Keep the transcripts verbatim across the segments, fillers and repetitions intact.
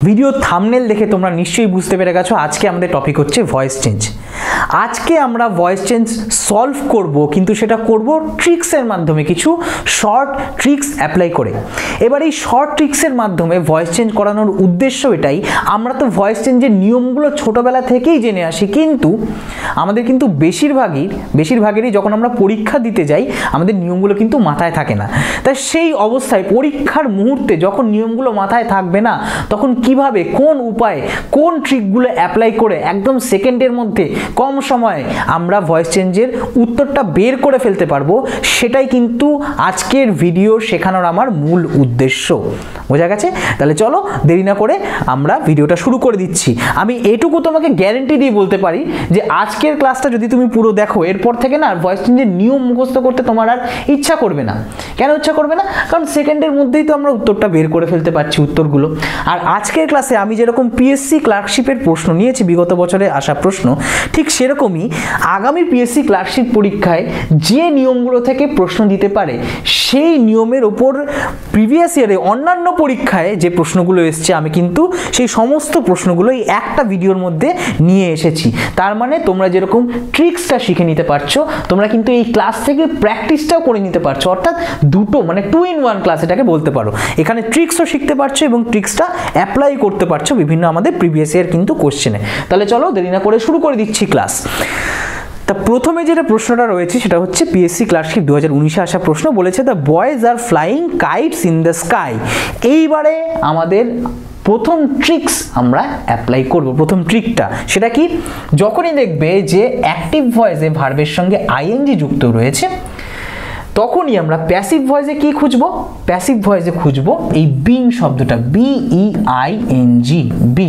Video thumbnail দেখে তোমরা নিশ্চয়ই বুঝতে পেরে গেছো আজকে আমাদের টপিক হচ্ছে ভয়েস চেঞ্জ। আজকে আমরা ভয়েস চেঞ্জ সলভ করব, কিন্তু সেটা করব ট্রিক্সের মাধ্যমে, কিছু শর্ট ট্রিক্স অ্যাপ্লাই করে। এবার এই শর্ট ট্রিক্সের মাধ্যমে ভয়েস চেঞ্জ করানোর উদ্দেশ্য এটাই, আমরা তো ভয়েস চেঞ্জের নিয়মগুলো ছোটোবেলা থেকেই জেনে আসি, কিন্তু আমাদের কিন্তু বেশিরভাগই বেশিরভাগেরই যখন আমরা পরীক্ষা দিতে যাই আমাদের নিয়মগুলো কিন্তু মাথায় থাকে না। তাই সেই অবস্থায় পরীক্ষার মুহূর্তে যখন নিয়মগুলো মাথায় থাকবে না, তখন কিভাবে, কোন উপায়ে, কোন ট্রিকগুলো অ্যাপ্লাই করে একদম সেকেন্ডের মধ্যে কম সময়ে আমরা ভয়েস চেঞ্জের উত্তরটা বের করে ফেলতে পারবো, সেটাই কিন্তু আজকের ভিডিও শেখানোর আমার মূল উদ্দেশ্য। বোঝা গেছে? তাহলে চলো দেরি না করে আমরা ভিডিওটা শুরু করে দিচ্ছি। আমি এটুকু তোমাকে গ্যারেন্টি দিয়ে বলতে পারি যে আজকের ক্লাসটা যদি তুমি পুরো দেখো, এরপর থেকে না ভয়েস চেঞ্জের নিয়ম মুখস্থ করতে তোমার আর ইচ্ছা করবে না। কেন ইচ্ছা করবে না? কারণ সেকেন্ডের মধ্যেই তো আমরা উত্তরটা বের করে ফেলতে পারছি, উত্তরগুলো। আর আজকের ক্লাসে আমি যেরকম পিএসসি ক্লার্কশিপের প্রশ্ন নিয়েছি, বিগত বছরে আসা প্রশ্ন, ঠিক সেরকমই আগামী পিএসসি ক্লার্কশিপ পরীক্ষায় যে নিয়মগুলো থেকে প্রশ্ন দিতে পারে, সেই নিয়মের ওপর প্রিভিয়াস ইয়ারে অন্যান্য পরীক্ষায় যে প্রশ্নগুলো এসছে, আমি কিন্তু সেই সমস্ত প্রশ্নগুলো এই একটা ভিডিওর মধ্যে নিয়ে এসেছি। তার মানে তোমরা যেরকম ট্রিক্সটা শিখে নিতে পারছো, তোমরা কিন্তু এই ক্লাস থেকে প্র্যাকটিসটাও করে নিতে পারছো। অর্থাৎ দুটো, মানে টু ইন ওয়ান ক্লাস এটাকে বলতে পারো। এখানে ট্রিক্সও শিখতে পারছো এবং ট্রিক্সটা অ্যাপ্লাই করতে পারছো বিভিন্ন আমাদের প্রিভিয়াস ইয়ার কিন্তু কোশ্চেনে। তাহলে চলো দেরি না করে শুরু করে দিচ্ছি ক্লাস। তা প্রথমে যেটা প্রশ্নটা রয়েছে সেটা হচ্ছে পিএসসি ক্লার্কশিপ দু হাজার উনিশে আসা প্রশ্ন। বলেছে the boys are flying kites in the sky. এইবারে আমাদের প্রথম ট্রিক্স আমরা অ্যাপ্লাই করব। প্রথম ট্রিকটা সেটা কি, যখনই দেখবে যে অ্যাক্টিভ ভয়েসে ভার্বের সঙ্গে আইএনজি যুক্ত রয়েছে, তখনই আমরা প্যাসিভ ভয়েসে কি খুঁজবো? প্যাসিভ ভয়েসে খুঁজবো এই বিং শব্দটা, B E I N G, being,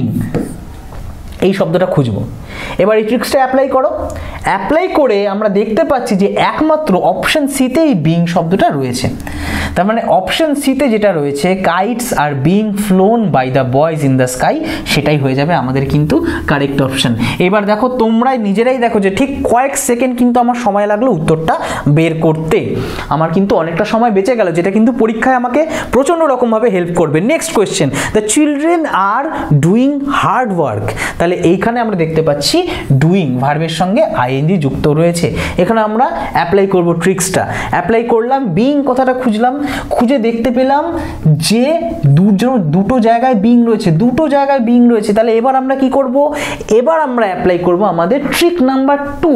এই শব্দটা খুঁজবো। এবার এই ট্রিক্সটা অ্যাপ্লাই করো। অ্যাপ্লাই করে আমরা দেখতে পাচ্ছি যে একমাত্র অপশন সিতে এই বিং শব্দটা রয়েছে। তার মানে অপশন সিতে যেটা রয়েছে, kites are being flown by the boys in the sky, সেটাই হয়ে যাবে আমাদের কিন্তু কারেক্ট অপশন। এবার দেখো তোমরাই নিজেরাই দেখো যে ঠিক কয়েক সেকেন্ড কিন্তু আমার সময় লাগলো উত্তরটা বের করতে। আমার কিন্তু অনেকটা সময় বেঁচে গেল, যেটা কিন্তু পরীক্ষায় আমাকে প্রচণ্ড রকমভাবে হেল্প করবে। Next question, the children are doing hard work. তাহলে এইখানে আমরা দেখতে পাচ্ছি ডুইং ভার্বের সঙ্গে আইএনজি যুক্ত রয়েছে। এখানে আমরা অ্যাপ্লাই করব ট্রিক্সটা। অ্যাপ্লাই করলাম, বিং কথাটা খুঁজলাম, খুঁজে দেখতে পেলাম যে দুজন দুটো জায়গায় বিং রয়েছে, দুটো জায়গায় বিং রয়েছে। তাহলে এবার আমরা কি করব? এবার আমরা অ্যাপ্লাই করব আমাদের ট্রিক নাম্বার টু,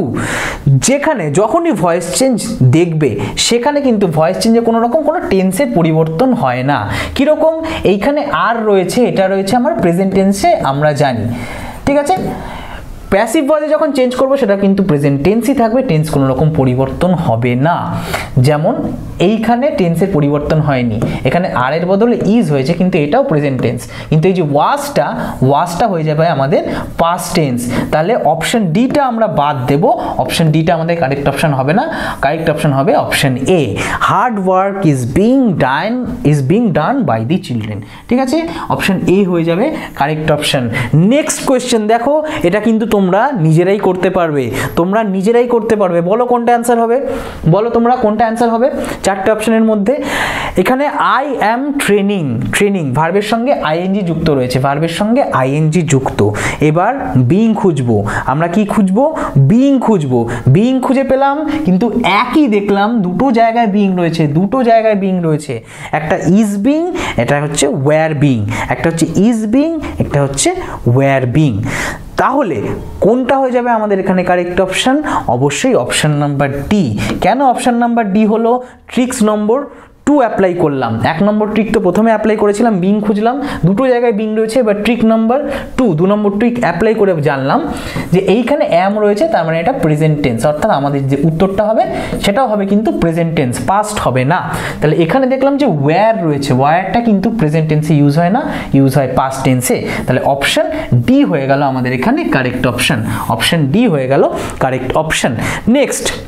যেখানে যখনই ভয়েস চেঞ্জ দেখবে সেখানে কিন্তু ভয়েস চেঞ্জে কোনো রকম কোনো টেন্সের পরিবর্তন হয় না। কীরকম? এইখানে আর রয়েছে, এটা রয়েছে আমার প্রেজেন্ট টেন্সে, আমরা জানি, ঠিক আছে? প্যাসিভ ভয়েসে যখন চেঞ্জ করবো সেটা কিন্তু প্রেজেন্ট টেন্সই থাকবে, টেন্স কোনো রকম পরিবর্তন হবে না। যেমন এইখানে টেন্সের পরিবর্তন হয়নি, এখানে আর এর বদলে ইজ হয়েছে, কিন্তু এটাও প্রেজেন্ট টেন্স। কিন্তু এই যে ওয়াজটা, ওয়াজটা হয়ে যাবে আমাদের পাস্ট টেন্স। তাহলে অপশন ডিটা আমরা বাদ দেব, অপশন ডিটা আমাদের কারেক্ট অপশন হবে না, কারেক্ট অপশন হবে option A, hard work is being done is being done by the children. ঠিক আছে, অপশন এ হয়ে যাবে কারেক্ট অপশন। নেক্সট কোয়েশ্চেন দেখো, এটা কিন্তু তোমরা নিজেরাই করতে পারবে, তোমরা নিজেরাই করতে পারবে। বলো কোনটা অ্যান্সার হবে, বলো তোমরা কোনটা অ্যান্সার হবে চারটে অপশনের মধ্যে। এখানে আই অ্যাম ট্রেনিং, ট্রেনিং ভার্বের সঙ্গে আইএনজি যুক্ত রয়েছে, ভার্বের সঙ্গে আইএনজি যুক্ত। এবার বিং খুঁজবো, আমরা কি খুঁজবো? বিং খুঁজবো। বিং খুঁজে পেলাম, কিন্তু একই দেখলাম দুটো জায়গায় বিং রয়েছে, দুটো জায়গায় বিং রয়েছে। একটা ইজ বিং, এটা হচ্ছে ওয়্যার বিং, একটা হচ্ছে ইজ বিং, একটা হচ্ছে ওয়্যার বিং। তাহলে কোনটা হয়ে যাবে আমাদের এখানে কারেক্ট অপশন? অবশ্যই অপশন নাম্বার ডি। কেন অপশন নাম্বার ডি হলো? ট্রিক্স নম্বর টু অ্যাপ্লাই করলাম। এক নম্বর ট্রিক তো প্রথমে অ্যাপ্লাই করেছিলাম, বিং খুঁজলাম, দুটো জায়গায় বিং রয়েছে। এবার ট্রিক নাম্বার টু, দু নম্বর ট্রিক অ্যাপ্লাই করে জানলাম যে এইখানে অ্যাম রয়েছে, তার মানে এটা প্রেজেন্ট টেন্স, অর্থাৎ আমাদের যে উত্তরটা হবে সেটাও হবে কিন্তু প্রেজেন্ট টেন্স, পাস্ট হবে না। তাহলে এখানে দেখলাম যে ওয়্যার রয়েছে, ওয়্যারটা কিন্তু প্রেজেন্ট টেন্সে ইউজ হয় না, ইউজ হয় পাস্ট টেন্সে। তাহলে অপশন ডি হয়ে গেল আমাদের এখানে কারেক্ট অপশন, অপশন ডি হয়ে গেল correct option. Next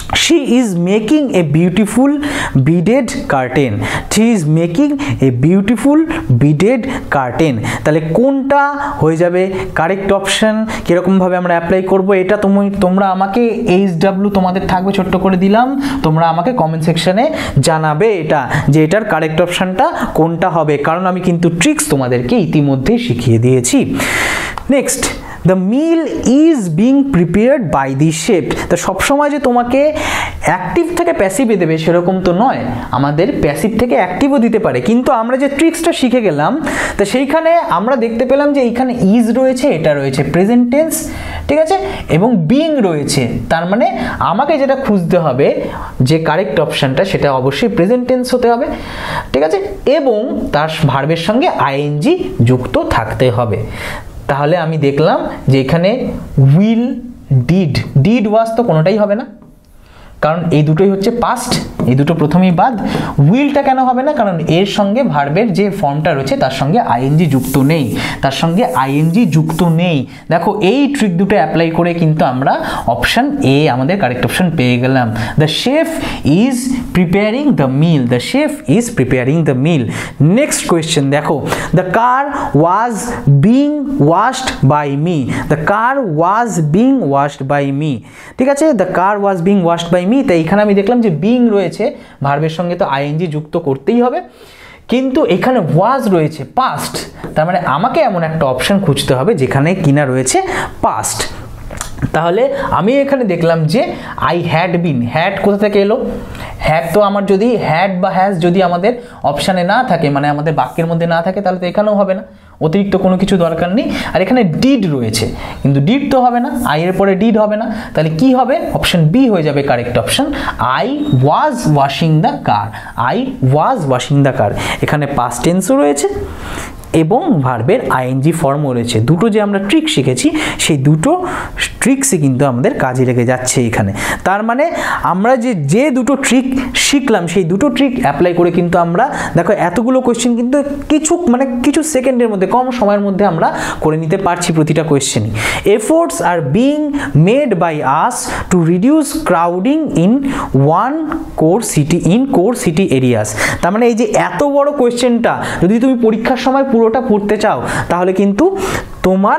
she is making a beautiful beaded curtain, she is making a beautiful beaded curtain। তাহলে কোনটা হয়ে যাবে কারেক্ট অপশন, কিরকম ভাবে আমরা অ্যাপ্লাই করব এটা তুমি তোমরা আমাকে এইচ ডাব্লিউ তোমাদের থাকবে ছোট্ট করে দিলাম, তোমরা আমাকে কমেন্ট সেকশনে জানাবে এটা যে এটার কারেক্ট অপশনটা কোনটা হবে, কারণ আমি কিন্তু ট্রিক্স তোমাদেরকে ইতিমধ্যেই শিখিয়ে দিয়েছি। Next, the meal is being prepared by the chef। তো সবসময় যে তোমাকে অ্যাক্টিভ থেকে প্যাসিভে দেবে সেরকম তো নয়, আমাদের প্যাসিভ থেকে অ্যাক্টিভও দিতে পারে। কিন্তু আমরা যে ট্রিক্সটা শিখে গেলাম তো সেইখানে আমরা দেখতে পেলাম যে এইখানে ইজ রয়েছে, এটা রয়েছে প্রেজেন্ট টেন্স, ঠিক আছে, এবং বিং রয়েছে। তার মানে আমাকে যেটা খুঁজতে হবে যে কারেক্ট অপশানটা সেটা অবশ্যই প্রেজেন্ট টেন্স হতে হবে, ঠিক আছে, এবং তার ভার্বের সঙ্গে আইএনজি যুক্ত থাকতে হবে। তাহলে আমি দেখলাম যে এখানে উইল, ডিড, ডিড ওয়াজ তো কোনোটাই হবে না, কারণ এই দুটোই হচ্ছে পাস্ট, এই দুটো প্রথমেই বাদ। উইলটা কেন হবে না? কারণ এর সঙ্গে ভার্বের যে ফর্মটা রয়েছে তার সঙ্গে আইএনজি যুক্ত নেই, তার সঙ্গে আইএনজি যুক্ত নেই। দেখো এই ট্রিক দুটো অ্যাপ্লাই করে কিন্তু আমরা অপশান এ আমাদের কারেক্ট অপশান পেয়ে গেলাম। The chef is preparing the meal, the chef is preparing the meal. Next question দেখো, the car was being washed by me, the car was being washed by me, ঠিক আছে, the car was being washed by me. তাই এখানে আমি দেখলাম যে being রয়েছে, ভার্বের সঙ্গে তো আইএনজি যুক্ত করতেই হবে, কিন্তু এখানে ওয়াজ রয়েছে পাস্ট, তার মানে আমাকে এমন একটা অপশন খুঁজতে হবে যেখানে কিনা রয়েছে পাস্ট। তাহলে আমি এখানে দেখলাম যে আই হ্যাড বিন, হ্যাড কোথা থেকে এলো? হ্যাড তো আমার যদি হ্যাড বা হ্যাজ যদি আমাদের অপশানে না থাকে, মানে আমাদের বাক্যের মধ্যে না থাকে, তাহলে তো এখানেও হবে না, অতিরিক্ত কোনো কিছু দরকার নেই। আর এখানে ডিড রয়েছে, কিন্তু ডিড তো হবে না, আই এর পরে ডিড হবে না, তাহলে কি হবে? অপশন বি হয়ে যাবে correct option, I was washing the car, I was washing the car. এখানে পাস্ট টেন্সও রয়েছে এবং ভার্বের আইএনজি ফর্মও রয়েছে। দুটো যে আমরা ট্রিক শিখেছি সেই দুটো ট্রিক্সই কিন্তু আমাদের কাজে লেগে যাচ্ছে এখানে। তার মানে আমরা যে যে দুটো ট্রিক শিখলাম সেই দুটো ট্রিক অ্যাপ্লাই করে কিন্তু আমরা দেখো এতগুলো কোয়েশ্চেন কিন্তু কিছু মানে কিছু সেকেন্ডের মধ্যে, কম সময়ের মধ্যে আমরা করে নিতে পারছি প্রতিটা কোয়েশ্চেনই। Efforts are being made by us to reduce crowding in one core city in core city areas. তার মানে এই যে এত বড় কোয়েশ্চেনটা যদি তুমি পরীক্ষার সময় পুরোটা পড়তে চাও তাহলে কিন্তু তোমার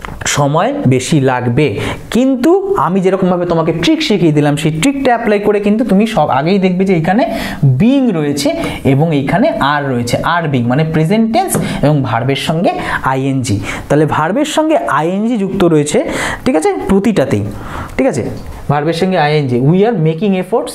সময় বেশি লাগবে, কিন্তু আমি যেরকমভাবে তোমাকে ট্রিক শিখিয়ে দিলাম সেই ট্রিকটা অ্যাপ্লাই করে কিন্তু তুমি সব আগেই দেখবে যে এখানে বিং রয়েছে এবং এইখানে আর রয়েছে, আর বিং মানে প্রেজেন্ট টেন্স এবং ভার্বের সঙ্গে আইএনজি। তাহলে ভার্বের সঙ্গে আইএনজি যুক্ত রয়েছে, ঠিক আছে, প্রতিটাতেই, ঠিক আছে, ভার্বের সঙ্গে I N G. We are making efforts,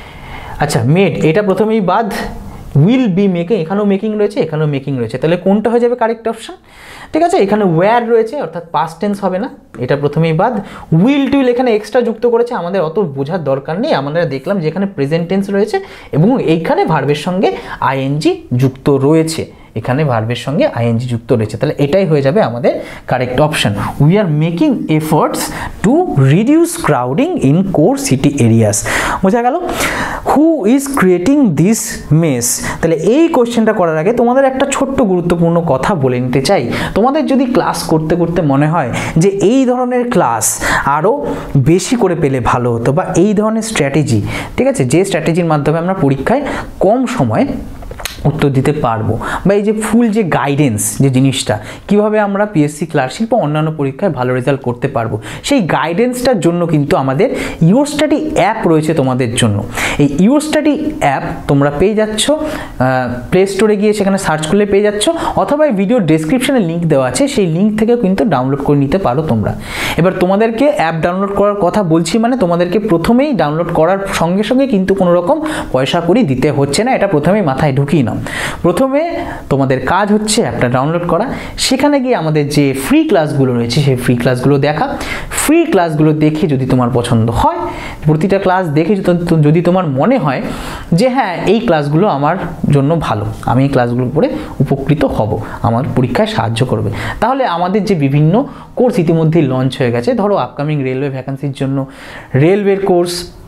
আচ্ছা মেড এটা প্রথমেই বাদ, উইল বি মেকিং, এখানেও মেকিং রয়েছে, এখানেও মেকিং রয়েছে, তাহলে কোনটা হয়ে যাবে কারেক্ট অপশন? ঠিক আছে, এখানে ওয়্যার রয়েছে অর্থাৎ পাস্ট টেন্স হবে না, এটা প্রথমেই বাদ। উইল টুইল এখানে এক্সট্রা যুক্ত করেছে, আমাদের অত বোঝার দরকার নেই, আমরা দেখলাম যে এখানে প্রেজেন্ট টেন্স রয়েছে এবং এইখানে ভার্বের সঙ্গে আইএনজি যুক্ত রয়েছে, এখানে ভার্বের সঙ্গে আইএনজি যুক্ত রয়েছে, তাহলে এটাই হয়ে যাবে আমাদের correct option. We are making efforts to reduce crowding in core city areas. বোঝা গেল? Who is creating this mess? তাহলে এই কোশ্চেনটা করার আগে তোমাদের একটা ছোট্ট গুরুত্বপূর্ণ কথা বলে নিতে চাই। তোমাদের যদি ক্লাস করতে করতে মনে হয় যে এই ধরনের ক্লাস আরও বেশি করে পেলে ভালো হতো, বা এই ধরনের স্ট্র্যাটেজি, ঠিক আছে, যে স্ট্র্যাটেজির মাধ্যমে আমরা পরীক্ষায় কম সময়ে উত্তর দিতে পারবো, বা এই যে ফুল যে গাইডেন্স যে জিনিসটা কিভাবে আমরা পিএসসি ক্লার্কশিপ বা অন্যান্য পরীক্ষায় ভালো রেজাল্ট করতে পারবো, সেই গাইডেন্সটার জন্য কিন্তু আমাদের ইউর স্টাডি অ্যাপ রয়েছে তোমাদের জন্য। এই ইউর স্টাডি অ্যাপ তোমরা পেয়ে যাচ্ছ প্লে স্টোরে গিয়ে, সেখানে সার্চ করলে পেয়ে যাচ্ছ, অথবা এই ভিডিও ডেসক্রিপশনে লিঙ্ক দেওয়া আছে, সেই লিঙ্ক থেকেও কিন্তু ডাউনলোড করে নিতে পারো তোমরা। এবার তোমাদেরকে অ্যাপ ডাউনলোড করার কথা বলছি, মানে তোমাদেরকে প্রথমেই ডাউনলোড করার সঙ্গে সঙ্গে কিন্তু কোনো রকম পয়সা করি দিতে হচ্ছে না, এটা প্রথমেই মাথায় ঢুকিয়ে নাও। প্রথমে তোমাদের কাজ হচ্ছে অ্যাপটা ডাউনলোড করা, সেখানে গিয়ে আমাদের যে ফ্রি ক্লাসগুলো রয়েছে সেই ফ্রি ক্লাসগুলো দেখা, ফ্রি ক্লাসগুলো দেখে যদি তোমার পছন্দ হয়, প্রতিটা ক্লাস দেখে যদি তোমার মনে হয় যে হ্যাঁ এই ক্লাসগুলো আমার জন্য ভালো, আমি এই ক্লাসগুলো পড়ে উপকৃত হব, আমার পরীক্ষায় সাহায্য করবে, তাহলে আমাদের যে বিভিন্ন কোর্স ইতিমধ্যেই লঞ্চ হয়ে গেছে, ধরো আপকামিং রেলওয়ে ভ্যাকেন্সির জন্য রেলওয়ের কোর্স,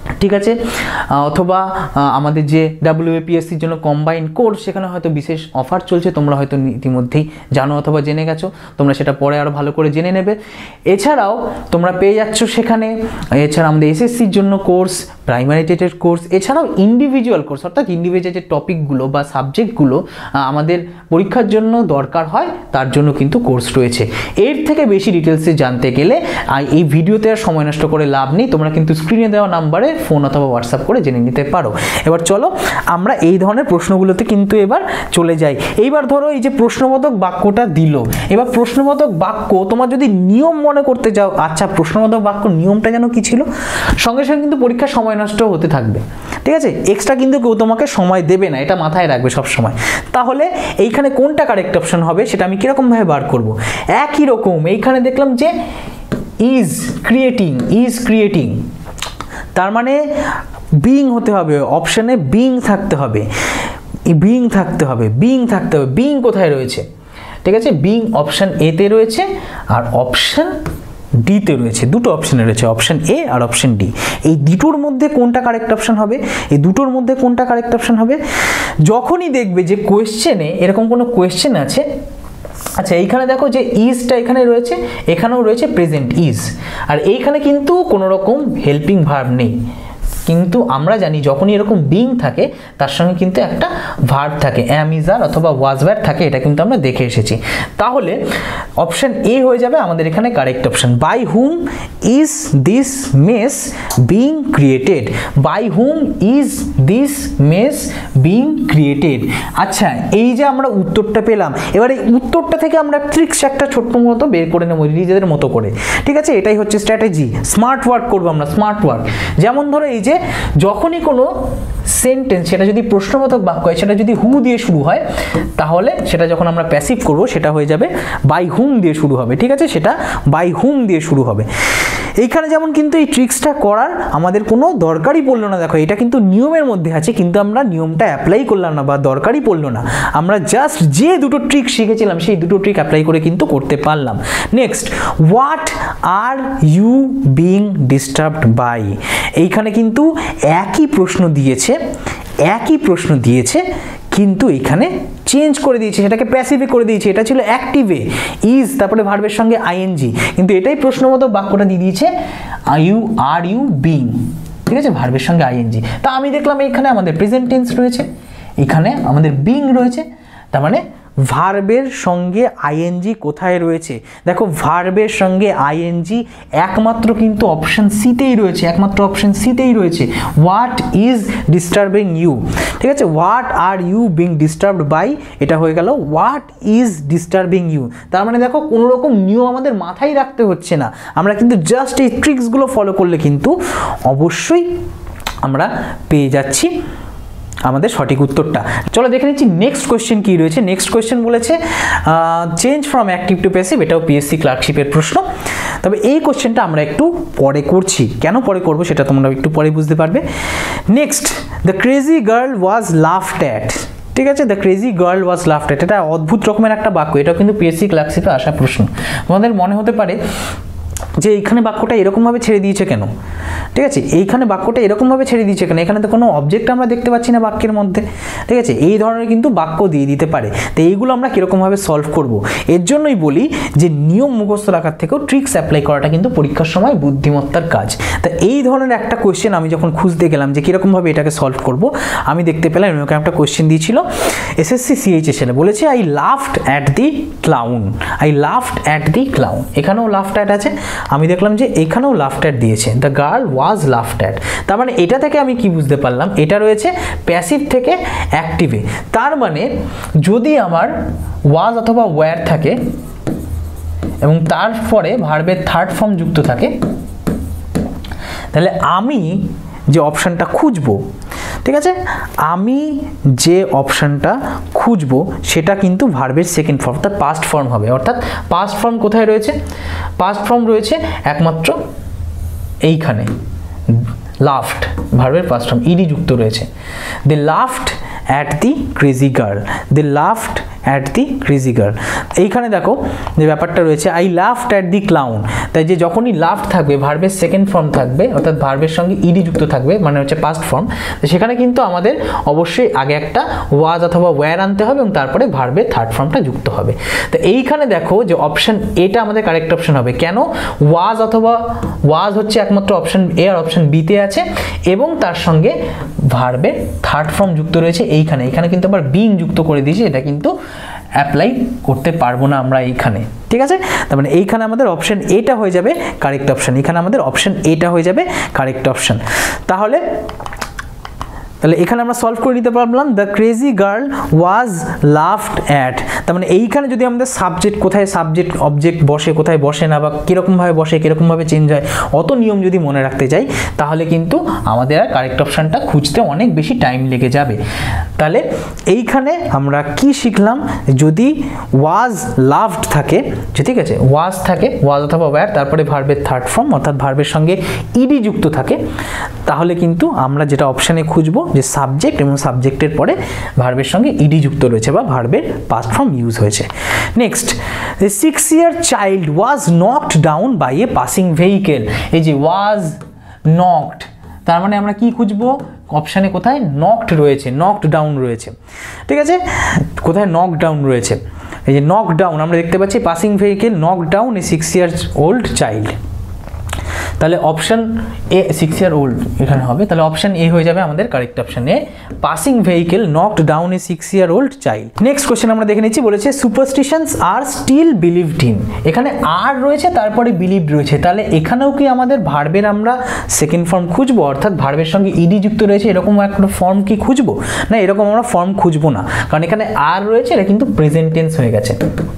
ঠিক আছে, অথবা আমাদের যে ডাব্লিউবিপিএসসির জন্য কম্বাইন কোর্স, সেখানে হয়তো বিশেষ অফার চলছে, তোমরা হয়তো ইতিমধ্যেই জানো অথবা জেনে গেছো, তোমরা সেটা পরে আরও ভালো করে জেনে নেবে। এছাড়াও তোমরা পেয়ে যাচ্ছ সেখানে, এছাড়া আমাদের এসএসসির জন্য কোর্স, প্রাইমারি টেটের কোর্স, এছাড়াও ইন্ডিভিজুয়াল কোর্স, অর্থাৎ ইন্ডিভিজুয়াল যে টপিকগুলো বা সাবজেক্টগুলো আমাদের পরীক্ষার জন্য দরকার হয় তার জন্য কিন্তু কোর্স রয়েছে। এর থেকে বেশি ডিটেলসে জানতে গেলে এই ভিডিওতে আর সময় নষ্ট করে লাভ নেই, তোমরা কিন্তু স্ক্রিনে দেওয়া নাম্বারে ফোন অথবা হোয়াটসঅ্যাপ করে জেনে নিতে পারো। এবার চলো আমরা এই ধরনের প্রশ্নগুলোতে কিন্তু এবার চলে যাই। এইবার ধরো এই যে প্রশ্নবোধক বাক্যটা দিল, এবার প্রশ্নবোধক বাক্য তোমার যদি নিয়ম মনে করতে যাও, আচ্ছা প্রশ্নবোধক বাক্য নিয়মটা যেন কি ছিল, সঙ্গে সঙ্গে কিন্তু পরীক্ষার সময় নষ্ট হতে থাকবে, ঠিক আছে, এক্সট্রা কিন্তু কেউ তোমাকে সময় দেবে না, এটা মাথায় রাখবে সব সময়। তাহলে এইখানে কোনটা কারেক্ট অপশন হবে সেটা আমি কিরকমভাবে বার করব? একই রকম এইখানে দেখলাম যে ইজ ক্রিয়েটিং, ইজ ক্রিয়েটিং, তার মানে বিং হতে হবে, অপশানে বিং থাকতে হবে, বিং থাকতে হবে, বিং থাকতে হবে। বিং কোথায় রয়েছে? ঠিক আছে, বিং অপশান এতে রয়েছে আর অপশান ডিতে রয়েছে, দুটো অপশানে রয়েছে, অপশান এ আর অপশান ডি। এই দুটোর মধ্যে কোনটা কারেক্ট অপশান হবে? এই দুটোর মধ্যে কোনটা কারেক্ট অপশান হবে? যখনই দেখবে যে কোয়েশ্চেনে এরকম কোনো কোয়েশ্চেন আছে, আচ্ছা এইখানে দেখো যে ইজটা এখানে রয়েছে, এখানেও রয়েছে প্রেজেন্ট ইজ, আর এইখানে কিন্তু কোনো রকম হেল্পিং ভার্ব নেই, কিন্তু আমরা জানি যখনই এরকম বিং থাকে তার সঙ্গে কিন্তু একটা ভার্ব থাকে, অ্যাম, ইজ, আর অথবা ওয়াজ ওয়্যার থাকে, এটা কিন্তু আমরা দেখে এসেছি। তাহলে অপশান এ হয়ে যাবে আমাদের এখানে correct option. By whom is this mess being created? By whom is this mess being created? আচ্ছা এই যে আমরা উত্তরটা পেলাম, এবার এই উত্তরটা থেকে আমরা ট্রিক্স একটা ছোট্ট মতো বের করে নেব নিজেদের মতো করে, ঠিক আছে, এটাই হচ্ছে স্ট্র্যাটেজি। স্মার্ট ওয়ার্ক করবো আমরা, স্মার্ট ওয়ার্ক। যেমন ধরো এই যে যখনই কোনো সেন্টেন্স, সেটা যদি প্রশ্নবোধক বাক্য হয়, সেটা যদি হু দিয়ে শুরু হয়, তাহলে সেটা যখন আমরা প্যাসিভ করব সেটা হয়ে যাবে বাই হুম দিয়ে শুরু হবে, ঠিক আছে, সেটা বাই হুম দিয়ে শুরু হবে। এইখানে যেমন কিন্তু এই ট্রিক্সটা করার আমাদের কোনো দরকারই পড়লো না, দেখো এটা কিন্তু নিয়মের মধ্যে আছে, কিন্তু আমরা নিয়মটা অ্যাপ্লাই করলাম না বা দরকারই পড়লো না, আমরা জাস্ট যে দুটো ট্রিক শিখেছিলাম সেই দুটো ট্রিক অ্যাপ্লাই করে কিন্তু করতে পারলাম। Next, what are you being disturbed by? এইখানে কিন্তু একই প্রশ্ন দিয়েছে, একই প্রশ্ন দিয়েছে, কিন্তু এখানে চেঞ্জ করে দিয়েছে, সেটাকে প্যাসিভে করে দিয়েছে, এটা ছিল অ্যাক্টিভে ইজ, তারপরে ভার্বের সঙ্গে আইএনজি, কিন্তু এটাই প্রশ্নবোধক বাক্যটা দিয়ে দিয়েছে ইউ আর ইউ বিং, ঠিক আছে, ভার্বের সঙ্গে আইএনজি। তা আমি দেখলাম এখানে আমাদের প্রেজেন্ট টেন্স রয়েছে, এখানে আমাদের বিং রয়েছে, তার মানে ভার্বের সঙ্গে আইএনজি কোথায় রয়েছে? দেখো ভার্বের সঙ্গে আইএনজি একমাত্র কিন্তু অপশন সিতেই রয়েছে, একমাত্র অপশন সিতেই রয়েছে। হোয়াট ইজ ডিস্টার্বিং ইউ, ঠিক আছে, what are you being disturbed by, এটা হয়ে গেল হোয়াট ইজ ডিস্টার্বিং ইউ। তার মানে দেখো কোনো রকম নিয়ম আমাদের মাথায় রাখতে হচ্ছে না, আমরা কিন্তু জাস্ট এই ট্রিক্সগুলো ফলো করলে কিন্তু অবশ্যই আমরা পেয়ে যাচ্ছি আমাদের সঠিক উত্তরটা। চলো দেখে নিচ্ছি নেক্সট কোয়েশ্চেন কি রয়েছে। নেক্সট কোয়েশ্চেন বলেছে change from active to passive, এটাও পিএসসি ক্লার্কশিপের প্রশ্ন। তবে এই কোয়েশ্চেনটা আমরা একটু পরে করছি, কেন পরে করব সেটা তোমরা একটু পরে বুঝতে পারবে। Next, the crazy girl was laughed at, ঠিক আছে, the crazy girl was laughed at, এটা অদ্ভুত রকমের একটা বাক্য, এটাও কিন্তু পিএসসি ক্লার্কশিপে আসা প্রশ্ন। তোমাদের মনে হতে পারে যে এইখানে বাক্যটা এরকমভাবে ছেড়ে দিয়েছে কেন, ঠিক আছে, এইখানে বাক্যটা এরকমভাবে ছেড়ে দিয়েছে কেন, এখানে তো কোনো অবজেক্ট আমরা দেখতে পাচ্ছি না বাক্যের মধ্যে, ঠিক আছে, এই ধরনের কিন্তু বাক্য দিয়ে দিতে পারে। তো এইগুলো আমরা কীরকমভাবে সলভ করব, এর জন্যই বলি যে নিয়ম মুখস্থ রাখার থেকেও ট্রিক্স অ্যাপ্লাই করাটা কিন্তু পরীক্ষার সময় বুদ্ধিমত্তার কাজ। তা এই ধরনের একটা কোয়েশ্চেন আমি যখন খুঁজতে গেলাম যে কীরকমভাবে এটাকে সলভ করব, আমি দেখতে পেলাম এরকম একটা কোয়েশ্চেন দিয়েছিল এসএসসি সিএইচএস এ, বলেছে I laughed at the clown, I laughed at the clown, এখানেও লাফড অ্যাট আছে, আমি দেখলাম যে এখানেও লাফড অ্যাট দিয়েছে, the girl was laughed at, তার মানে এটা থেকে আমি কি বুঝতে পারলাম, এটা রয়েছে প্যাসিভ থেকে অ্যাক্টিভে। তার মানে যদি আমার ওয়াজ অথবা ওয়্যার থাকে এবং তারপরে ভার্বের থার্ড ফর্ম যুক্ত থাকে, তাহলে আমি যে অপশানটা খুঁজবো, ঠিক আছে, আমি যে অপশানটা খুঁজবো সেটা কিন্তু ভার্বের সেকেন্ড ফর্ম অর্থাৎ পাস্ট ফর্ম হবে। অর্থাৎ পাস্ট ফর্ম কোথায় রয়েছে? পাস্ট ফর্ম রয়েছে একমাত্র এইখানে, লাফড, ভার্বের পাস্ট ফর্ম ইডি যুক্ত রয়েছে। They laughed at the crazy girl, they laughed at the crazy girl. এইখানে দেখো যে ব্যাপারটা রয়েছে, I laughed at the clown, তাই যে যখনই লাফড থাকবে ভার্বের সেকেন্ড ফর্ম থাকবে, অর্থাৎ ভার্বের সঙ্গে ইডি যুক্ত থাকবে, মানে হচ্ছে পাস্ট ফর্ম, সেখানে কিন্তু আমাদের অবশ্যই আগে একটা ওয়াজ অথবা ওয়্যার আনতে হবে এবং তারপরে ভার্বের থার্ড ফর্মটা যুক্ত হবে। তো এইখানে দেখো যে অপশন এটা আমাদের কারেক্ট অপশন হবে। কেন? ওয়াজ অথবা ওয়াজ হচ্ছে একমাত্র অপশন এ আর অপশন বিতে আছে এবং তার সঙ্গে ভার্বের থার্ড ফর্ম যুক্ত রয়েছে এইখানে। এখানে কিন্তু আবার বিং যুক্ত করে দিয়েছি, এটা কিন্তু অ্যাপ্লাই করতে পারবো না আমরা এইখানে, ঠিক আছে? তার মানে এইখানে আমাদের অপশন এটা হয়ে যাবে কারেক্ট অপশন, এখানে আমাদের অপশন এটা হয়ে যাবে কারেক্ট অপশন। তাহলে তাহলে এখানে আমরা সলভ করে নিতে পারলাম the crazy girl was laughed at. তার মানে এইখানে যদি আমাদের সাবজেক্ট কোথায় সাবজেক্ট অবজেক্ট বসে কোথায় বসে না বা কীরকমভাবে বসে কীরকমভাবে চেঞ্জ হয় অত নিয়ম যদি মনে রাখতে চাই তাহলে কিন্তু আমাদের আর কারেক্ট অপশানটা খুঁজতে অনেক বেশি টাইম লেগে যাবে। তাহলে এইখানে আমরা কি শিখলাম, যদি ওয়াজ লাভড থাকে, ঠিক আছে, ওয়াজ থাকে, ওয়াজ অথবা ওয়্যার, তারপরে ভার্বের থার্ড ফর্ম অর্থাৎ ভার্বের সঙ্গে ইডি যুক্ত থাকে, তাহলে কিন্তু আমরা যেটা অপশানে খুঁজবো যে সাবজেক্ট এবং সাবজেক্টের পরে ভার্বের সঙ্গে ইডি যুক্ত রয়েছে বা ভার্বের পাস্ট ফর্ম ইউজ হয়েছে। Next, the six year child was knocked down by a passing vehicle. এই যে ওয়াজ নকড, তার মানে আমরা কি খুঁজবো, অপশানে কোথায় নকড রয়েছে, নকড ডাউন রয়েছে, ঠিক আছে, কোথায় নক ডাউন রয়েছে, এই যে নক ডাউন আমরা দেখতে পাচ্ছি passing vehicle knock down a six years old child. তাহলে option A six year old এখানে হবে, তাহলে অপশন এ হয়ে যাবে আমাদের correct option A, passing vehicle knocked down a six year old child. Next question আমরা দেখে নিচ্ছি, বলেছে superstitions are still believed in. এখানে আর রয়েছে তারপরে বিলিভড রয়েছে, তাহলে এখানেও কি আমাদের ভার্বের আমরা সেকেন্ড ফর্ম খুঁজবো, অর্থাৎ ভার্বের সঙ্গে ইডি যুক্ত রয়েছে এরকম একটা ফর্ম কি খুঁজবো না, এরকম আমরা ফর্ম খুঁজবো না, কারণ এখানে আর রয়েছে, এটা কিন্তু প্রেজেন্ট টেন্স হয়ে গেছে,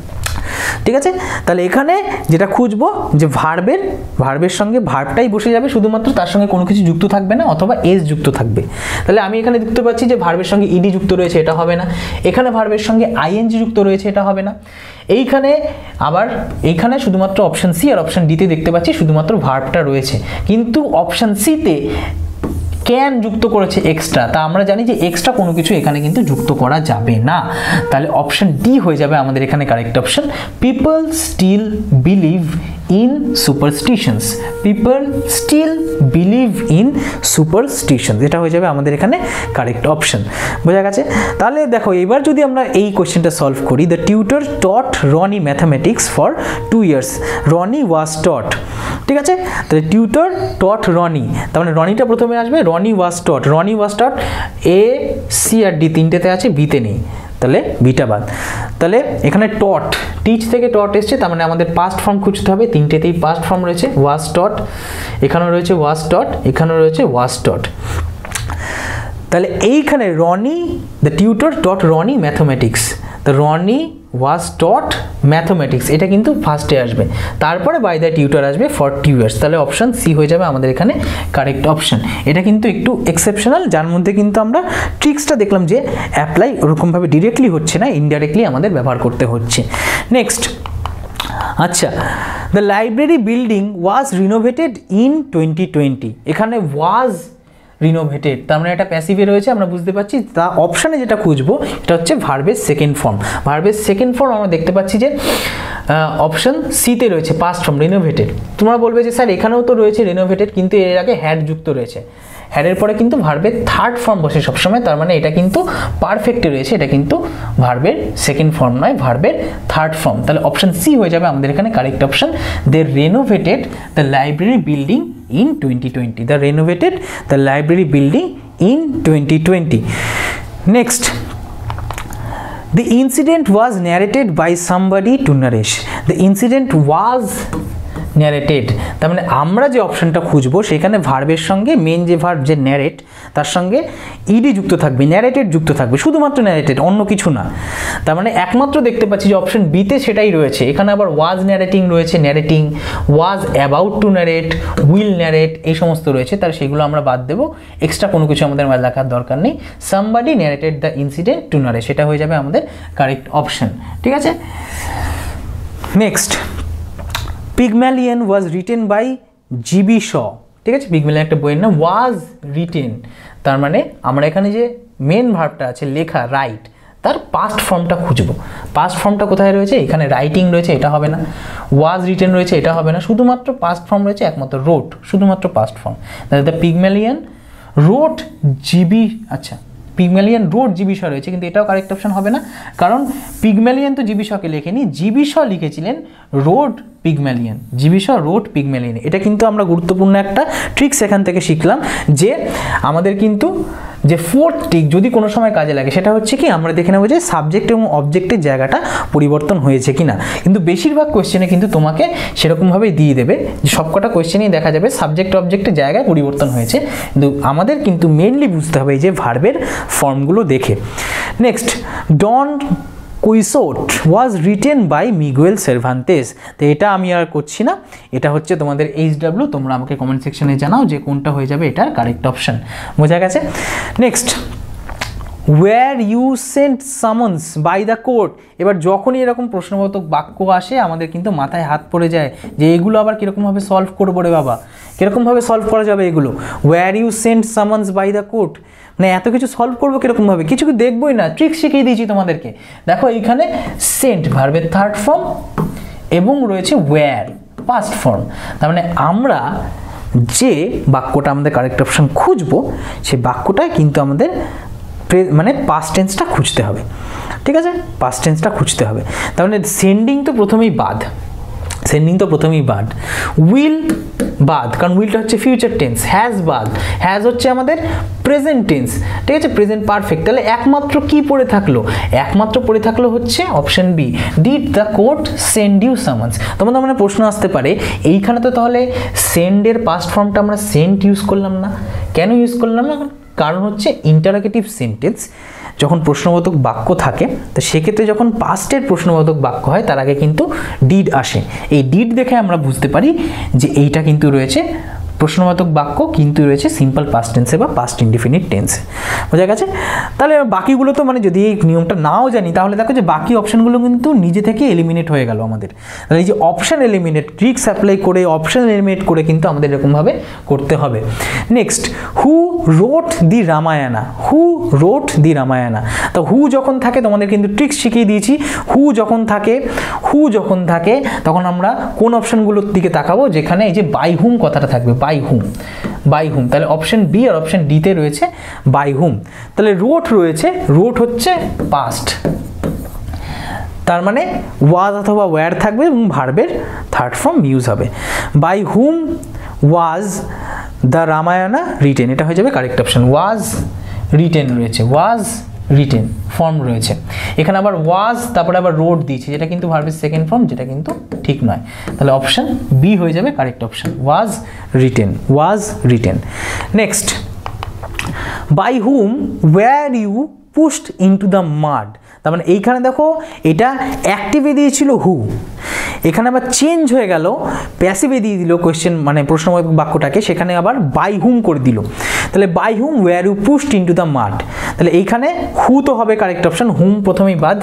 ঠিক আছে? তাহলে এখানে যেটা খুঁজবো যে ভার্বের ভার্বের সঙ্গে ভার্বটাই বসে যাবে শুধুমাত্র, তার সঙ্গে কোনো কিছু যুক্ত থাকবে না অথবা এস যুক্ত থাকবে। তাহলে আমি এখানে দেখতে পাচ্ছি যে ভার্বের সঙ্গে ইডি যুক্ত রয়েছে, এটা হবে না। এখানে ভার্বের সঙ্গে আইএনজি যুক্ত রয়েছে, এটা হবে না। এইখানে আবার এইখানে শুধুমাত্র অপশন সি আর অপশন ডিতে দেখতে পাচ্ছি শুধুমাত্র ভার্বটা রয়েছে, কিন্তু অপশন সিতে ক্যান যুক্ত করেছে এক্সট্রা, তা আমরা জানি যে এক্সট্রা কোনো কিছু এখানে কিন্তু যুক্ত করা যাবে না। তাহলে অপশন ডি হয়ে যাবে আমাদের এখানে correct option, people still believe in superstitions, people still believe in superstitions, এটা হয়ে যাবে আমাদের এখানে কারেক্ট অপশন। বোঝা গেছে? তাহলে দেখো এবার যদি আমরা এই কোয়েশ্চেনটা সলভ করি, the tutor taught Roni mathematics for two years, Roni was taught, ঠিক আছে? তাহলে টিউটর টট রনি, তার মানে রনিটা প্রথমে আসবে, Roni was taught, Roni was taught, A C আর ডি তিনটেতে আছে, বিতে নেই, তাহলে বিটা বাদ। তাহলে এখানে টট, টিচ থেকে টট এসছে, তার মানে আমাদের পাস্ট ফর্ম খুঁজতে হবে, তিনটেতেই পাস্ট ফর্ম রয়েছে, ওয়াজ টট, এখানেও রয়েছে ওয়াজ টট, এখানেও রয়েছে ওয়াজ টট। তাহলে এইখানে Roni, the tutor taught Roni mathematics, তো রনি ওয়াজ টট ম্যাথমেটিক্স, এটা কিন্তু ফার্স্টে আসবে, তারপরে বাই দ্য টিউটর আসবে ফর টু ইয়ার্স, তাহলে অপশন সি হয়ে যাবে আমাদের এখানে কারেক্ট অপশন। এটা কিন্তু একটু এক্সেপশনাল, যার মধ্যে কিন্তু আমরা ট্রিক্সটা দেখলাম যে অ্যাপ্লাই ওরকমভাবে ডিরেক্টলি হচ্ছে না, ইনডাইরেক্টলি আমাদের ব্যবহার করতে হচ্ছে। নেক্সট, আচ্ছা, the library building was renovated in twenty twenty, এখানে ওয়াজ রিনোভেটেড, তার মানে এটা প্যাসিভে রয়েছে, আমরা বুঝতে পারছি। তা অপশানে যেটা খুঁজবো এটা হচ্ছে ভার্বের সেকেন্ড ফর্ম, ভার্বের সেকেন্ড ফর্ম আমরা দেখতে পাচ্ছি যে অপশন সিতে রয়েছে পাস্ট ফর্ম রিনোভেটেড। তোমরা বলবে যে স্যার এখানেও তো রয়েছে রিনোভেটেড, কিন্তু এর আগে হ্যাড যুক্ত রয়েছে, হ্যাডের পরে কিন্তু ভার্বের থার্ড ফর্ম বসে সবসময়, তার মানে এটা কিন্তু পারফেক্টে রয়েছে, এটা কিন্তু ভার্বের সেকেন্ড ফর্ম নয়, ভার্বের থার্ড ফর্ম। তাহলে অপশন সি হয়ে যাবে আমাদের এখানে correct option, they renovated the library building in twenty twenty, the renovated the library building in twenty twenty. Next, the incident was narrated by somebody to Naresh, the incident was narrated, তার মানে আমরা যে অপশনটা খুঁজবো সেখানে ভার্বের সঙ্গে main যে ভার্ব যে ন্যারেট তার সঙ্গে ইডি যুক্ত থাকবে, ন্যারেটেড যুক্ত থাকবে, শুধুমাত্র ন্যারেটেড, অন্য কিছু না। তার মানে একমাত্র দেখতে পাচ্ছি যে অপশন বিতে সেটাই রয়েছে, এখানে আবার ওয়াজ ন্যারেটিং রয়েছে, narrating, was about to narrate, will narrate, এই সমস্ত রয়েছে, তাহলে সেগুলো আমরা বাদ দেবো, এক্সট্রা কোনো কিছু আমাদের লেখার দরকার নেই। Somebody narrated the incident to Naresh, সেটা হয়ে যাবে আমাদের কারেক্ট অপশন, ঠিক আছে? Next, Pygmalion was written by G B Shaw, ঠিক আছে? পিগম্যালিয়ন একটা বইয়ের নাম, ওয়াজ রিটেন, তার মানে আমরা এখানে যে মেন ভার্বটা আছে লেখা, রাইট, তার পাস্ট ফর্মটা খুঁজবো। পাস্ট ফর্মটা কোথায় রয়েছে? এখানে রাইটিং রয়েছে, এটা হবে না। ওয়াজ রিটেন রয়েছে, এটা হবে না। শুধুমাত্র পাস্ট ফর্ম রয়েছে, একমাত্র রোট, শুধুমাত্র past form. The Pygmalion wrote G B, আচ্ছা পিগমেলিয়ান রোট জিবিশ রয়েছে, কিন্তু এটাও কারেক্ট অপশন হবে না, কারণ পিগমেলিয়ান তো জিবিশকে লেখেনি, জিবিশ লিখেছিলেন রোড পিগমেলিয়ান, জিবিশ রোড পিগমেলিয়ান। এটা কিন্তু আমরা গুরুত্বপূর্ণ একটা ট্রিক্স এখান থেকে শিখলাম, যে আমাদের কিন্তু যে ফোর্থ ট্রিক যদি কোনো সময় কাজে লাগে সেটা হচ্ছে কি, আমরা দেখে নেবো যে সাবজেক্ট এবং অবজেক্টের জায়গাটা পরিবর্তন হয়েছে কিনা। কিন্তু বেশিরভাগ কোয়েশ্চেনে কিন্তু তোমাকে সেরকমভাবেই দিয়ে দেবে, যে সবকটা কোয়েশ্চেনেই দেখা যাবে সাবজেক্ট অবজেক্টের জায়গায় পরিবর্তন হয়েছে, কিন্তু আমাদের কিন্তু মেনলি বুঝতে হবে এই যে ভার্বের ফর্মগুলো দেখে। Next, Don Quixote was written by Miguel Cervantes. তো এটা আমি আর করছি না, এটা হচ্ছে তোমাদের এইচ ডাব্লিউ। তোমরা আমাকে কমেন্ট সেকশনে জানাও যে কোনটা হয়ে যাবে এটার কারেক্ট অপশন। বোঝা গেছে? Next, were you sent summons by the court. এবার যখনই এরকম প্রশ্নবোধক বাক্য আসে আমাদের কিন্তু মাথায় হাত পড়ে যায় যে এগুলো আবার কীরকমভাবে সলভ করবো রে বাবা, কীরকমভাবে সলভ করা যাবে এগুলো। Were you sent summons by the court, মানে এত কিছু সলভ করবো কীরকমভাবে, কিছু কি দেখবোই না, ট্রিক শিখিয়ে দিয়েছি তোমাদেরকে। দেখো এইখানে সেন্ট ভার্বের থার্ড ফর্ম এবং রয়েছে ওয়্যার পাস্ট ফর্ম। তার মানে আমরা যে বাক্যটা আমাদের কারেক্ট অপশন খুঁজবো সেই বাক্যটাই কিন্তু আমাদের মানে পাস্ট টেন্সটা খুঁজতে হবে। ঠিক আছে, পাস্ট টেন্সটা খুঁজতে হবে। তার মানে সেন্ডিং তো প্রথমেই বাদ, সেন্ডিং তো প্রথমেই বাদ। উইল বাদ, কারণ উইলটা হচ্ছে ফিউচার টেন্স। হ্যাজ বাদ, হ্যাজ হচ্ছে আমাদের প্রেজেন্ট টেন্স। ঠিক আছে, প্রেজেন্ট পারফেক্ট। তাহলে একমাত্র কি পড়ে থাকলো? একমাত্র পড়ে থাকলো হচ্ছে option B, did the court send you summons. তোমাদের মানে প্রশ্ন আসতে পারে এইখানে তো তাহলে সেন্ডের পাস্ট ফর্মটা আমরা সেন্ট ইউজ করলাম না, কেন ইউজ করলাম না? কারণ হচ্ছে ইন্টারোগেটিভ সেন্টেন্স যখন প্রশ্নবোধক বাক্য থাকে, তো সেক্ষেত্রে যখন পাস্টের প্রশ্নবোধক বাক্য হয় তার আগে কিন্তু ডিড আসে। এই ডিড দেখে আমরা বুঝতে পারি যে এইটা কিন্তু রয়েছে প্রশ্নবোধক বাক্য, কিন্তু রয়েছে সিম্পল পাস্ট টেন্সে বা পাস্ট ইনডিফিনিট টেন্সে। বোঝা গেছে? তাহলে বাকিগুলো তো মানে যদি এই নিয়মটা নাও জানি তাহলে দেখো যে বাকি অপশানগুলো কিন্তু নিজে থেকে এলিমিনেট হয়ে গেল আমাদের। তাহলে এই যে অপশান এলিমিনেট, ট্রিক্স অ্যাপ্লাই করে অপশান এলিমিনেট করে কিন্তু আমাদের এরকমভাবে করতে হবে। Next, who wrote the Ramayana, who wrote the Ramayana. তো হু যখন থাকে তোমাদের কিন্তু ট্রিক্স শিখিয়ে দিয়েছি। হু যখন থাকে, হু যখন থাকে তখন আমরা কোন অপশানগুলোর দিকে তাকাবো? যেখানে এই যে বাই হুম কথাটা থাকবে, বাই হুম, বাই হুম। তাহলে অপশন বি আর অপশন ডিতে রয়েছে বাই হুম। তাহলে রোট রয়েছে, রোট হচ্ছে পাস্ট, তার মানে ওয়াজ অথবা ওয়্যার থাকবে এবং ভার্বের থার্ড ফর্ম ইউজ হবে। By whom was the Ramayana written, এটা হয়ে যাবে কারেক্ট অপশন। ওয়াজ রিটেন রয়েছে, ওয়াজ রিটেন ফর্ম রয়েছে। এখানে আবার ওয়াজ তারপরে আবার রোড দিয়েছে, যেটা কিন্তু ভার্বের সেকেন্ড ফর্ম, যেটা কিন্তু ঠিক নয়। তাহলে অপশন বি হয়ে যাবে correct option, was written, was written. Next, by whom were you pushed into the mud. তার মানে এইখানে দেখো এটা অ্যাক্টিভে দিয়েছিল হু, এখানে আবার চেঞ্জ হয়ে গেল, প্যাসিভে দিয়ে দিল কোয়েশ্চেন মানে প্রশ্নবোধক বাক্যটাকে, সেখানে আবার বাই হুম করে দিল। তাহলে by whom were you pushed into the mud. তাহলে এইখানে হু তো হবে কারেক্ট অপশন, হুম প্রথমেই বাদ।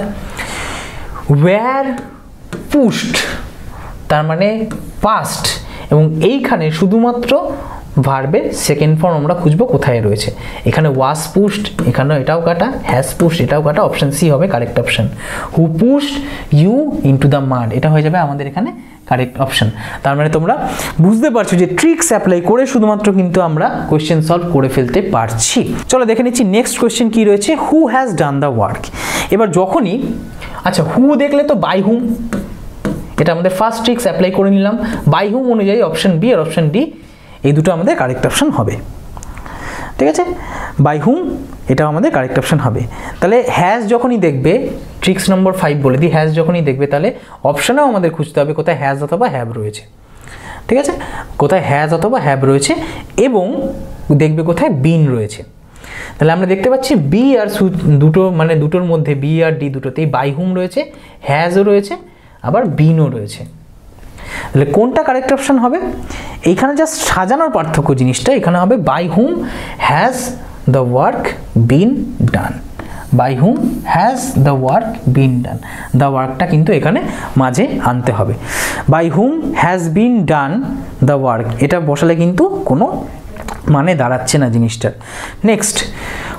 ওয়্যার পুশড তার মানে পাস্ট, এবং এইখানে শুধুমাত্র ভার্বের সেকেন্ড ফর্ম আমরা খুঁজবো কোথায় রয়েছে। এখানে ওয়াজ পুশড, এখানেও এটাও কাটা, হ্যাজ পুশড এটাও কাটা, অপশন সি হবে correct option. Who pushed you into the mud, এটা হয়ে যাবে আমাদের এখানে কারেক্ট অপশন। তার মানে তোমরা বুঝতে পারছো যে ট্রিক্স অ্যাপ্লাই করে শুধুমাত্র কিন্তু আমরা কোয়েশ্চেন সলভ করে ফেলতে পারছি। চলো দেখে নিচ্ছি নেক্সট কোয়েশ্চেন কি রয়েছে। Who has done the work. এবার যখনই, আচ্ছা হু দেখলে তো বাই হুম, এটা আমাদের ফার্স্ট ট্রিক্স অ্যাপ্লাই করে নিলাম। বাই হুম অনুযায়ী অপশন বি আর অপশন ডি এই দুটো আমাদের কারেক্ট অপশন হবে। ঠিক আছে, বাই হুম এটাও আমাদের কারেক্ট অপশন হবে। তাহলে হ্যাজ যখনই দেখবে, ট্রিক্স নম্বর ফাইভ বলে দিই, হ্যাজ যখনই দেখবে তাহলে অপশনেও আমাদের খুঁজতে হবে কোথায় হ্যাজ অথবা হ্যাভ রয়েছে। ঠিক আছে, কোথায় হ্যাজ অথবা হ্যাভ রয়েছে, এবং দেখবে কোথায় বিন রয়েছে। তাহলে আমরা দেখতে পাচ্ছি বি আর দুটো মানে দুটোর মধ্যে বি আর ডি দুটোতেই বাই হুম রয়েছে, হ্যাজও রয়েছে, আবার বিনও রয়েছে। তাহলে কোনটা কারেক্ট অপশন হবে? এইখানে জাস্ট সাজানোর পার্থক্য জিনিসটা, এখানে হবে by whom has the work been done, by whom has the work been done. The ওয়ার্কটা কিন্তু এখানে মাঝে আনতে হবে। By whom has been done the work, এটা বসালে কিন্তু কোনো মানে দাঁড়াচ্ছে না জিনিসটার। Next,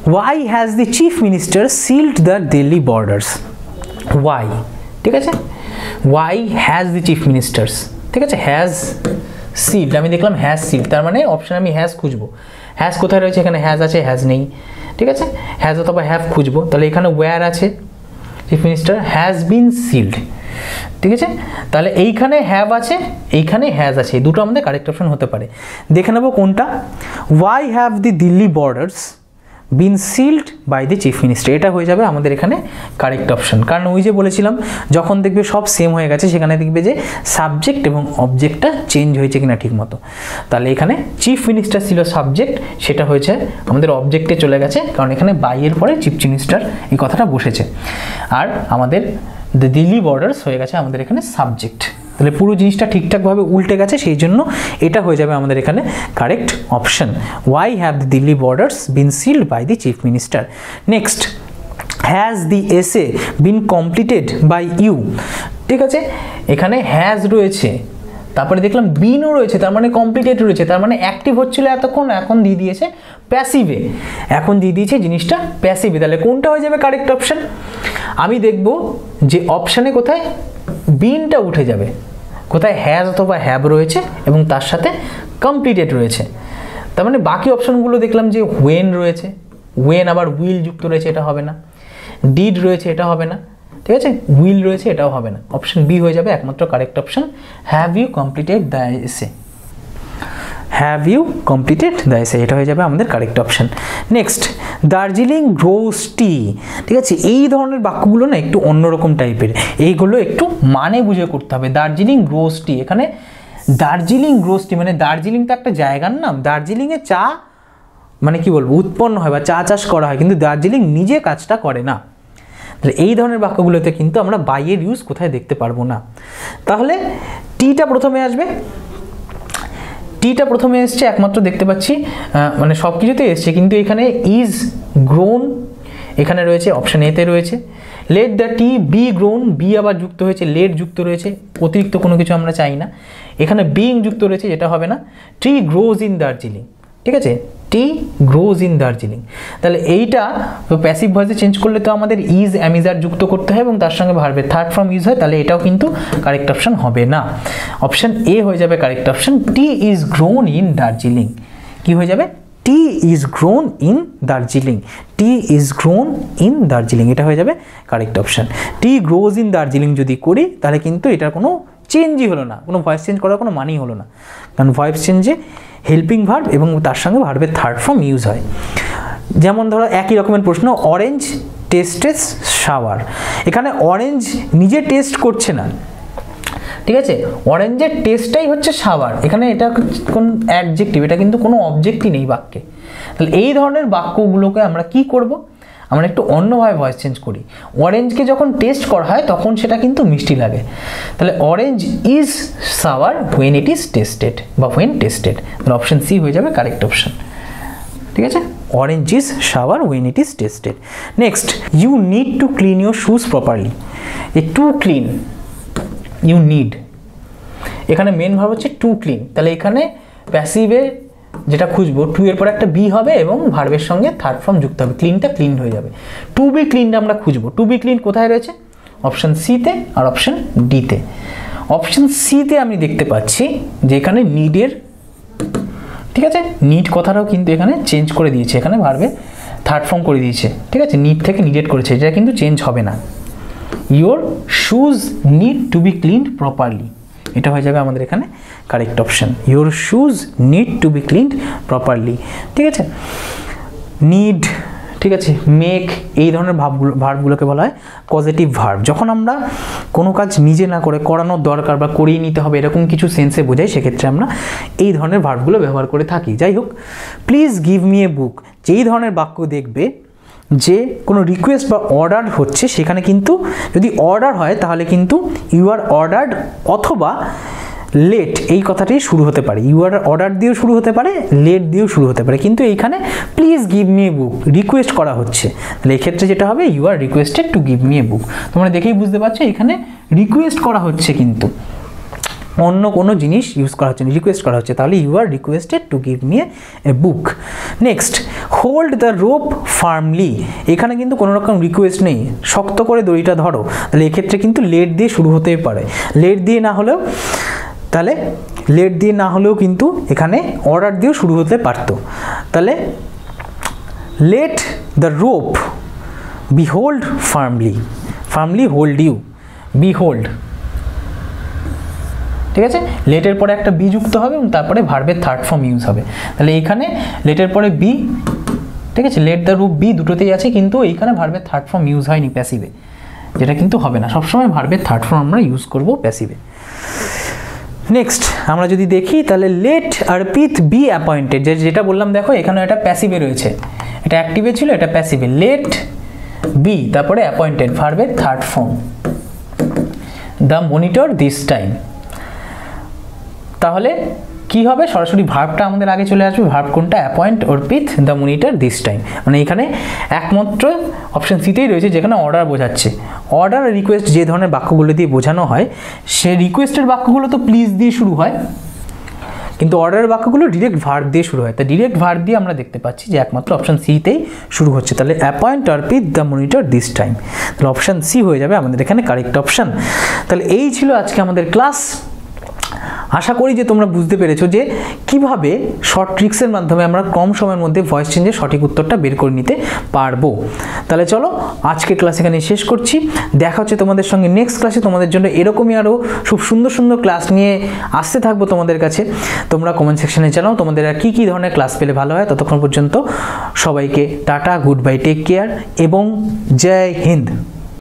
why has the chief minister sealed the Delhi borders, why, ঠিক আছে, why has the chief ministers, ঠিক আছে, হ্যাজ সিল্ড, আমি দেখলাম হ্যাজ সিল্ড, তার মানে অপশান আমি হ্যাজ খুঁজবো, হ্যাজ কোথায় রয়েছে, এখানে হ্যাজ আছে, হ্যাজ নেই, ঠিক আছে, হ্যাজ অথবা হ্যাভ খুঁজবো, তাহলে এখানে ওয়্যার আছে, chief minister has been sealed, ঠিক আছে, তাহলে এইখানে হ্যাভ আছে, এইখানে হ্যাজ আছে, এই দুটো আমাদের কারেক্ট অপশন হতে পারে। দেখে নেবো কোনটা, why have the Delhi borders been sealed by the chief minister, এটা হয়ে যাবে আমাদের এখানে কারেক্ট অপশন। কারণ ওই যে বলেছিলাম যখন দেখবে সব সেম হয়ে গেছে সেখানে দেখবে যে সাবজেক্ট এবং অবজেক্টটা চেঞ্জ হয়েছে কিনা ঠিক মতো, তাহলে এখানে চিফ মিনিস্টার ছিল সাবজেক্ট, সেটা হয়েছে আমাদের অবজেক্টে চলে গেছে, কারণ এখানে বাইয়ের পরে চিফ মিনিস্টার এই কথাটা বসেছে, আর আমাদের দ্য দিল্লি বর্ডার্স হয়ে গেছে আমাদের এখানে সাবজেক্ট, তাহলে পুরো জিনিসটা ঠিকঠাকভাবে উল্টে গেছে, সেই জন্য এটা হয়ে যাবে আমাদের এখানে correct option. Why have the Delhi borders been sealed by the chief minister. Next, has the essay been completed by you, ঠিক আছে, এখানে হ্যাজ রয়েছে, তারপরে দেখলাম বিনও রয়েছে, তার মানে কমপ্লিটেড রয়েছে, তার মানে অ্যাক্টিভ হচ্ছিল এতক্ষণ, এখন দিয়ে দিয়েছে প্যাসিভে, এখন দিয়ে দিয়েছে জিনিসটা প্যাসিভে, তাহলে কোনটা হয়ে যাবে কারেক্ট অপশন? আমি দেখব যে অপশানে কোথায় বিনটা উঠে যাবে, কোথায় হ্যাজ অথবা হ্যাভ রয়েছে এবং তার সাথে কমপ্লিটেড রয়েছে, তার মানে বাকি অপশানগুলো দেখলাম যে ওয়েন রয়েছে, ওয়েন আবার উইল যুক্ত রয়েছে, এটা হবে না, ডিড রয়েছে, এটা হবে না, ঠিক আছে, উইল রয়েছে, এটাও হবে না, অপশন বি হয়ে যাবে একমাত্র correct option, have you completed the essay, have you completed the essay, এটা হয়ে যাবে আমাদের correct option. Next, Darjeeling grows tea, ঠিক আছে, এই ধরনের বাক্যগুলো না একটু অন্যরকম টাইপের, এইগুলো একটু মানে বুঝে করতে হবে। দার্জিলিং গ্রোস টি, এখানে দার্জিলিং গ্রোস টি মানে দার্জিলিং তো একটা জায়গার নাম, দার্জিলিংয়ে চা মানে কি বলবো উৎপন্ন হয় বা চা চাষ করা হয়, কিন্তু দার্জিলিং নিজে কাজটা করে না, তাহলে এই ধরনের বাক্যগুলোতে কিন্তু আমরা বাইয়ের ইউজ কোথায় দেখতে পারবো না। তাহলে টিটা প্রথমে আসবে, টিটা প্রথমে এসছে একমাত্র দেখতে পাচ্ছি, মানে সব কিছুতে এসছে, কিন্তু এখানে ইজ গ্রোন এখানে রয়েছে, অপশান এতে রয়েছে। Let the tea be grown, be আবার যুক্ত হয়েছে, লেট যুক্ত রয়েছে, অতিরিক্ত কোনো কিছু আমরা চাই না। এখানে বিং যুক্ত রয়েছে, যেটা হবে না। ট্রি গ্রোজ ইন দার্জিলিং, ঠিক আছে, টি গ্রোজ ইন দার্জিলিং, তাহলে এইটা প্যাসিভ ভয়েসে চেঞ্জ করলে তো আমাদের ইজ অ্যামিজার যুক্ত করতে হয় এবং তার সঙ্গে ভার্বের থার্ড ফর্ম ইউজ হয়, তাহলে এটাও কিন্তু কারেক্ট অপশন হবে না। অপশন এ হয়ে যাবে correct option, tea is grown in Darjeeling, কি হয়ে যাবে, tea is grown in Darjeeling, tea is grown in Darjeeling, এটা হয়ে যাবে correct option. Tea grows in Darjeeling যদি করি তাহলে কিন্তু এটার কোনো চেঞ্জই হলো না, কোনো ভয়েস চেঞ্জ করার কোনো মানেই হলো না, কারণ ভয়েস চেঞ্জে হেল্পিং ভার্ব এবং তার সঙ্গে ভার্বের থার্ড ফর্ম ইউজ হয়। যেমন ধরো একই রকমের প্রশ্ন, অরেঞ্জ টেস্টেস শাওয়ার, এখানে অরেঞ্জ নিজে টেস্ট করছে না, ঠিক আছে, অরেঞ্জের টেস্টটাই হচ্ছে শাওয়ার, এখানে এটা কোন অ্যাডজেক্টিভ, এটা কিন্তু কোনো অবজেক্টই নেই বাক্যে, তাহলে এই ধরনের বাক্যগুলোকে আমরা কি করব, আমরা একটু অন্যভাবে ভয়েস চেঞ্জ করি। অরেঞ্জকে যখন টেস্ট করা হয় তখন সেটা কিন্তু মিষ্টি লাগে, তাহলে orange is sour when it is tested বা হোয়েন টেস্টেড, তাহলে অপশন সি হয়ে যাবে কারেক্ট অপশন, ঠিক আছে, orange is sour when it is tested. Next, you need to clean your shoes properly, এ টু ক্লিন, ইউ নিড, এখানে main ভাব হচ্ছে টু ক্লিন, তাহলে এখানে প্যাসিভে যেটা খুঁজবো টু এর পর একটা বি হবে এবং ভার্বের সঙ্গে থার্ড ফর্ম যুক্ত হবে, ক্লিনটা ক্লিন হয়ে যাবে। টু বি ক্লিনটা আমরা খুঁজবো, টু বি ক্লিন কোথায় রয়েছে, অপশন সিতে আর অপশন ডিতে। অপশন সিতে আমি দেখতে পাচ্ছি যে এখানে নিডের, ঠিক আছে, নিড কথাটাও কিন্তু এখানে চেঞ্জ করে দিয়েছে, এখানে ভার্বে থার্ড ফর্ম করে দিয়েছে, ঠিক আছে, নিড থেকে নিডেড করেছে, এটা কিন্তু চেঞ্জ হবে না। Your shoes need to be cleaned properly, এটা হয়ে যাবে আমাদের এখানে correct option, your shoes need to be cleaned properly, ঠিক আছে। নিড, ঠিক আছে, মেক, এই ধরনের ভাবগুলো ভার্বগুলোকে বলা হয় পজিটিভ ভার্ব, যখন আমরা কোনো কাজ নিজে না করে করানোর দরকার বা করিয়ে নিতে হবে এরকম কিছু সেন্সে বোঝাই, সেক্ষেত্রে আমরা এই ধরনের ভার্বগুলো ব্যবহার করে থাকি। যাই হোক, please give me a book, যেই ধরনের বাক্য দেখবে যে কোনো রিকোয়েস্ট বা অর্ডার হচ্ছে, সেখানে কিন্তু যদি অর্ডার হয় তাহলে কিন্তু ইউ আর অর্ডার্ড অথবা লেট এই কথাটাই শুরু হতে পারে, ইউ আর অর্ডার দিয়েও শুরু হতে পারে, লেট দিয়েও শুরু হতে পারে, কিন্তু এইখানে please give me a book request করা হচ্ছে, তাহলে এক্ষেত্রে যেটা হবে you are requested to give me a book, তোমরা দেখেই বুঝতে পারছো এখানে রিকোয়েস্ট করা হচ্ছে কিন্তু, অন্য কোনো জিনিস ইউজ করা হচ্ছে না, রিকোয়েস্ট করা হচ্ছে, তাহলে you are requested to give me a book. Next, hold the rope firmly, এখানে কিন্তু কোনো রকম রিকোয়েস্ট নেই, শক্ত করে দড়িটা ধরো, তাহলে এক্ষেত্রে কিন্তু লেট দিয়ে শুরু হতেই পারে, লেট দিয়ে না হলেও তাহলে লেট দিয়ে না হলেও কিন্তু এখানে অর্ডার দিয়েও শুরু হতে পারতো। তাহলে let the rope be hold firmly, firmly hold you, be hold, ঠিক আছে। লেটের পরে একটা বি যুক্ত হবে এবং তারপরে ভার্বের থার্ড ফর্ম ইউজ হবে। তাহলে এখানে লেটের পরে বি, ঠিক আছে, লেট দ্য রুপ বি দুটোতেই আছে, কিন্তু এইখানে ভার্বের থার্ড ফর্ম ইউজ হয়নি প্যাসিভে, যেটা কিন্তু হবে না, সবসময় ভার্বের থার্ড ফর্ম আমরা ইউজ করব প্যাসিভে। নেক্সট আমরা যদি দেখি তাহলে লেট অর্পিত বি অ্যাপয়েন্টেড, যে যেটা বললাম দেখো এখানে এটা প্যাসিভে রয়েছে, এটা অ্যাক্টিভে ছিল, এটা প্যাসিভে। লেট বি তারপরে অ্যাপয়েন্টেড ভার্বের third form, the monitor this time, তাহলে কি হবে, সরাসরি ভার্বটা আমাদের আগে চলে আসবে। ভার্ব কোনটা, অ্যাপয়েন্ট অর্পিত দ্য মনিটর দিস টাইম, মানে এখানে একমাত্র অপশন সিতেই রয়েছে যেখানে অর্ডার বোঝাচ্ছে। অর্ডার রিকোয়েস্ট যে ধরনের বাক্যগুলো দিয়ে বোঝানো হয়, সে রিকোয়েস্টের বাক্যগুলো তো প্লিজ দিয়ে শুরু হয়, কিন্তু অর্ডারের বাক্যগুলো ডিরেক্ট ভার্ব দিয়ে শুরু হয়। তাই ডিরেক্ট ভার্ব দিয়ে আমরা দেখতে পাচ্ছি যে একমাত্র অপশন সিতেই শুরু হচ্ছে। তাহলে অ্যাপয়েন্ট অর্পিত দ্য মনিটর দিস টাইম, তাহলে অপশন সি হয়ে যাবে আমাদের এখানে কারেক্ট অপশন। তাহলে এই ছিল আজকে আমাদের ক্লাস। আশা করি যে তোমরা বুঝতে পেরেছো যে কিভাবে শর্ট ট্রিক্সের মাধ্যমে আমরা কম সময়ের মধ্যে ভয়েস চেঞ্জের সঠিক উত্তরটা বের করে নিতে পারবো। তাহলে চলো আজকে ক্লাস এখানে শেষ করছি, দেখা হচ্ছে তোমাদের সঙ্গে নেক্সট ক্লাসে। তোমাদের জন্য এরকমই আরও খুব সুন্দর সুন্দর ক্লাস নিয়ে আসতে থাকবো তোমাদের কাছে। তোমরা কমেন্ট সেকশনে জানাও তোমাদের আর কী কী ধরনের ক্লাস পেলে ভালো হয়। ততক্ষণ পর্যন্ত সবাইকে টাটা, গুড বাই, টেক কেয়ার এবং জয় হিন্দ।